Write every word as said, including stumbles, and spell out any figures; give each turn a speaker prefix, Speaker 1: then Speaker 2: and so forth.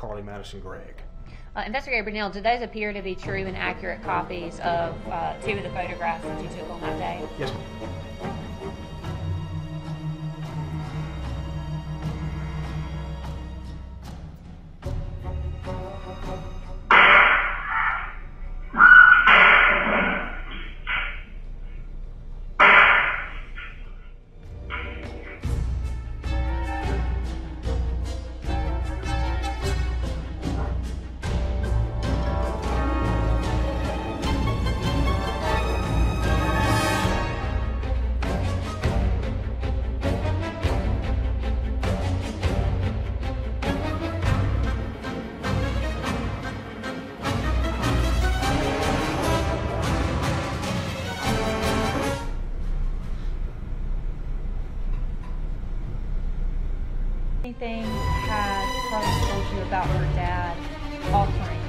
Speaker 1: Carly Madison Gregg.
Speaker 2: Uh, Investigator Brunel, did those appear to be true and accurate copies of uh, two of the photographs that you took on that day?
Speaker 1: Yes.
Speaker 2: Anything had Carly told you about her dad altering